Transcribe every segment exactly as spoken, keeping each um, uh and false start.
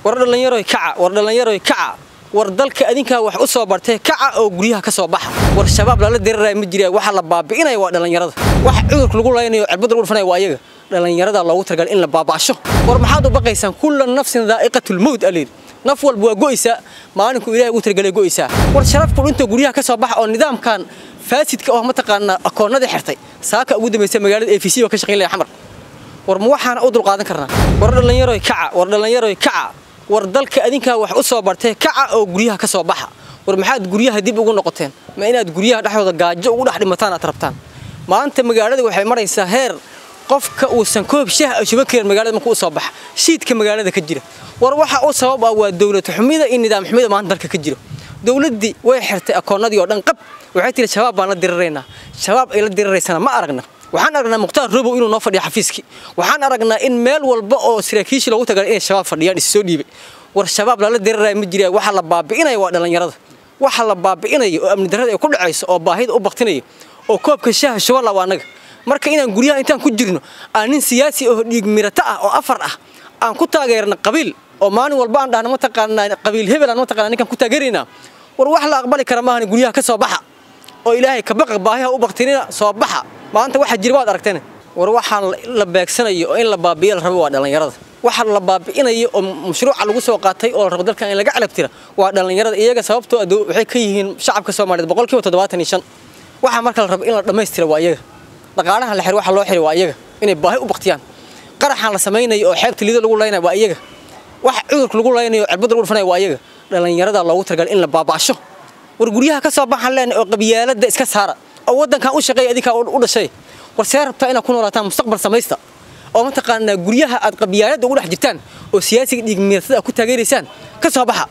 war dhalinyaro kaca war dhalinyaro kaca war dalka adinka wax u soo bartay kaca oo guriyaha ka soo baxa war shabaab la diray ma jiray waxa la baabi'inay waa dhalinyarada wax cudurka lagu leynayo cirbad lagu dhufanay waa iyaga dhalinyarada loogu talagalay in la baabaasho war maxaad u baqaysan kullu nafsin dha'iqatul maut alid naf walba waa go'aysa maalinku ilaahay ugu talagalay go'aysa war sharafku inta guriyaha ka soo baxa oo nidaamkan faasidka oo ma taqaana akoonada xirtay saaka ugu dambeysay magaalada A F C oo ka shaqeynaya xamar war ma waxaan u dul qaadan karnaa war dhalinyaro kaca war dhalinyaro kaca war dalka adinka wax u soo bartay kaca oo guriyaha ka soo baxa war maxaad guriyaha dib ugu noqoteen ma inaad guriyaha dhaxdooda gaajo ugu dhax dhimataan aad rabtaan maanta magaalada waxay maraysaa heer qofka uu san koob shaah shuba keen magaalada markuu soo baxa shiidka magaalada ka jira war waxa uu sabab ah waa dawlad xumida in nidaam xumida maanta dalka ka jiro dawladii way xirtay akoonadii oo dhan qab waxay tiri shabaab baan la dirireynaa shabaab ay la dirireysana ma aragna waxaan aragnaa muqtaar robo inuu noo fadhiyo xafiiski waxaan aragnaa in meel walba oo saraakiisha lagu tagalay in shabaab fadhiyaan is soo dhiibay war shabaab la diriray ma jiray waxa la baabi'inay waa dhalinyarada waxa la baabi'inay oo amni darrada ay ku dhacayso oo baahida u baqtinayo oo koobka shaaha shuba la waanaga marka inaan guriyaha intaan ku jirno aanin siyaasi oo dhiig mirata ah oo afar ah aan ku taageerna qabiil oo maalin walba aan dhahno ma taqaanaa qabiil hebel aan ma taqaanaa ninkan ku taageerina war wax la aqbali kara maahan guriyaha ka soo baxa oo ilaahay ka baq baahiha u baqtinina soo baxa maanta waxa jira waad aragteen war waxaan la beegsanayo oo in la baabiyo la rabo waa dhalinyarada waxa la baabiinayo oo mashruuca lagu soo qaatay oo la rabo dalka in laga calabtira waa dhalinyarada iyaga sababtoo ah waxay ka yihiin shacabka Soomaaliyeed boqolkiiba toddobaatan iyo shan waxa marka la rabo in la dhameystiro waa iyaga dhaqaalaha la xir waxa loo xiri waa iyaga inay baahi u baqtiyaan qaraxan la sameeyay oo xeebta liida lagu leeyahay waa iyaga wax cudurka lagu leeyahay oo cirbad lagu dhufanay waa iyaga dhalinyarada loogu talagalay in la baabaasho war guriyaha ka soo baxan leen oo qabyaalada iska saara oo wadankan u shaqeeyo adinka u dhashay war seerabta ina ku noolaataan mustaqbal samaysta oo ma taqaana guriyaha aad qabyaalada ugu dhex jirtaan oo siyaasiga dhiig miirtada ku taageereysaan ka soo baxa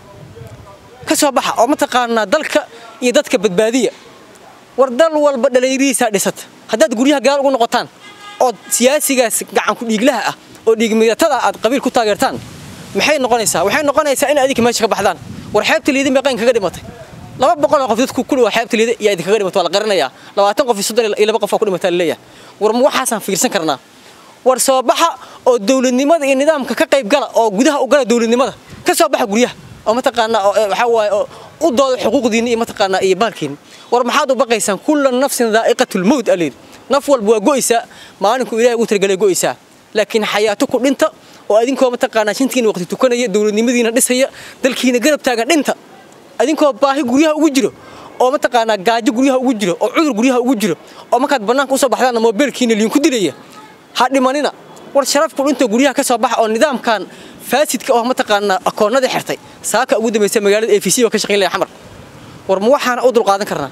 ka soo baxa oo ma taqaana dalka iyo dadka badbaadiya war dal walba dhalinyariisa dhisata haddaad guriyaha gaal ugu noqotaan oo siyaasigaas gacan ku dhiiglaha ah oo dhiig miirtada aad qabiil ku taageertaan maxay noqonaysaa waxay noqonaysaa in adinka meesha ka baxdaan war xeebta liidin baqayn kaga dhimatay laba boqol oo qof dadku ku waa xeebta liida iyo idinkaga dhimato la qarinayaa labaatan qof iyo soddon iyo laba qof oo ku dhimatay leeyahay war ma waxaasan fiirsan karnaa war soo baxa oo dawladnimada iyo nidaamka ka qayb gala oo gudaha u gala dawladnimada ka soo baxa guriyaha oo ma taqaana waxa waay u doodo xuquuqdiina iyo ma taqaana iyo baalkiin war maxaad u baqaysan kullu nafsin dha'iqatul maut alid naf walba waa go'aysa maalinku ilaahay ugu talagalay go'aysa laakiin xayaato ku dhinta oo adinkoo ma taqaana shintiina waqti tukanaya dawladnimadiina dhisaya dalkiina garab taagan dhinta adinkoo baahi guriyaha ugu jiro oo ma taqaana gaajo guriyaha ugu jiro oo cudur guriyaha ugu jiro oo markaad banaanka u soo baxdaan mobilkiina liin ku dilaya ha dhimanina war sharafku inta guriyaha ka soo baxa oo nidaamkan faasidka oo ma taqaana akoonada xirtay saaka ugu dambeysay magaalada A F C oo ka shaqeynaya xamar war ma waxaan u dul qaadan karnaa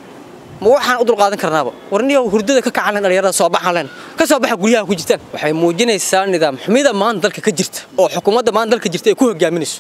ma waxaan u dul qaadan karnaaba warniyo hurdada ka kacalan dhalinyarada soo baxan leen ka soo baxa guriyaha ku jirtaan waxay muujinaysaa nidaam xumida maanta dalka ka jirta oo xukuumadda maanta dalka jirta ay ku hogaaminayso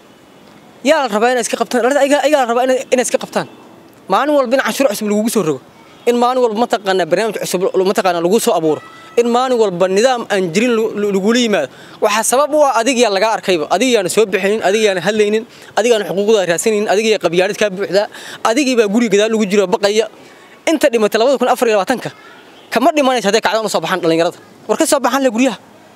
yaa la rabaa inay iska qabtaan ayaga ayaga la rabaa inay iska qabtaan maalin walba in cashuur cusub lagu soo rogo in maalin walba ma taqaana barnaamij cusub ma taqaana lagu soo abuuro in maalin walba nidaam aan jirin lagu leeyimaado waxa sabab u ah adiga laga arkayba adiga aan soo bixinin adiga aan hadlaynin adiga aan xuquuqda raasinin adiga qabyaalad ka buuxda adiga baa guriga gadaal lagu jiro baqaya inta dhimatay laba kun iyo afar iyo labaatan kama dhimanaysa haday kacdaan soo baxan dhalinyarada war ka soo baxan la guriyaha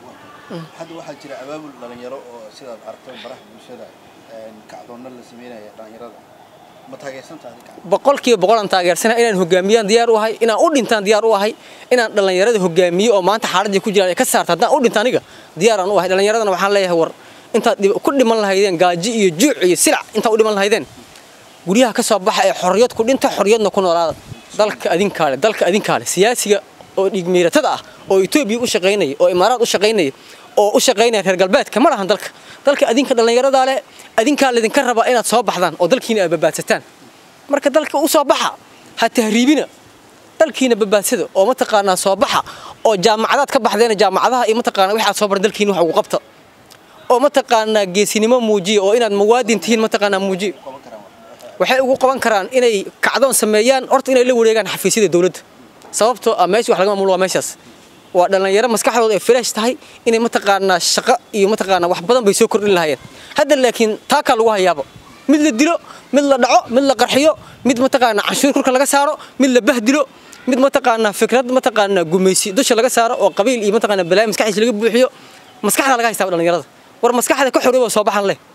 hadda waxa jira abaabul dhalinyaro oo sidaad aragtay baraha bulshada kacdoonna la sameeyay dhalinyarada ma taageersantahay boqolkiiba boqol aan taageersanahay inaan hogaamiyaan diyaar u ahay inaan u dhintaan diyaar u ahay inaan dhalinyarada hogaamiyo oo maanta xaaladii ku jiraan ay ka saarto hadaan u dhintaan aniga diyaar aan u ahay dhalinyaradana waxaan leeyahay war intaad ku dhiman lahaydeen gaaji iyo juuc iyo silac inta u dhiman lahaydeen guriyaha ka soo baxa ee xorriyad ku dhinta xorriyadna ku noolaada dalka adinka leh dalka adinka leh siyaasiga oo dhiig miiratada ah oo Itoobiya u shaqeynay oo Imaaraad u shaqeynay oo u shaqeynay reer galbeedka ma lahan dalka dalka adinka dhalinyarada leh adinka la idinka raba inaad soo baxdaan oo dalkiina ay babaadsatan marka dalka u soo baxa ha tahriibina dalkiina babaadsada oo ma taqaana soo baxa oo jaamacadaad ka baxdeen jaamacadaha iyo ma taqaana waxa soo bar dalkiina wax ugu qabta oo ma taqaana geesinimo muujiyo oo inaad muwaadin tihiin ma taqaana muujiyo waxay ugu qaban karaan inay kacdoon sameeyaan horta inay la wareegaan xafiisyada dawladda sababtoo ah meesha wax laga maamulo waa meeshaas waa dhalinyaro maskaxdooda ay fresh tahay inay ma taqaana shaqo iyo ma taqaana wax badan bay soo kordhin lahaayeen hadda laakiin taaka lagu hayaabo mid la dilo mid la dhaco mid la qarxiyo mid ma taqaana cashuur kurka laga saaro mid la bahdilo mid ma taqaana fikrad ma taqaana gumaysi dusha laga saaro oo qabiil iyo ma taqaana balaay maskaxdiisa laga buuxiyo maskaxda laga haystaa dhalinyarada war maskaxda ka xoroobo soo baxan leh